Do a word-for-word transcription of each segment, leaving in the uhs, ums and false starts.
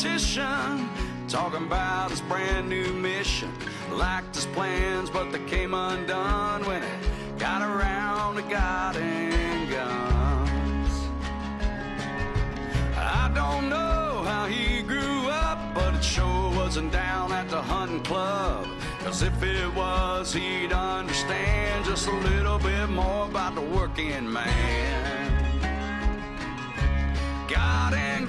politician, talking about his brand new mission. Liked his plans, but they came undone when it got around to God and guns. I don't know how he grew up, but it sure wasn't down at the hunting club. Cause if it was, he'd understand just a little bit more about the working man. God and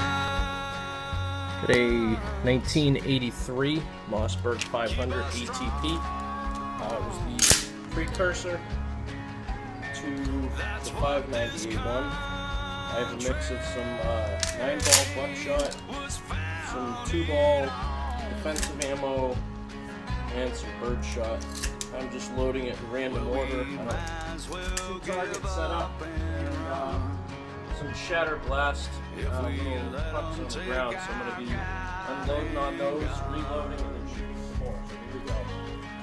gun. Today, nineteen eighty-three Mossberg five hundred A T P. Uh, it was the precursor to the five ninety-eight one. I have a mix of some uh, nine ball buckshot, some two ball defensive ammo, and some birdshot. I'm just loading it in random order. I have two targets set up, and uh, some shatter blast uh, little pucks on the ground. So I'm going to be unloading on those, reloading, and then shooting some more. So here we go.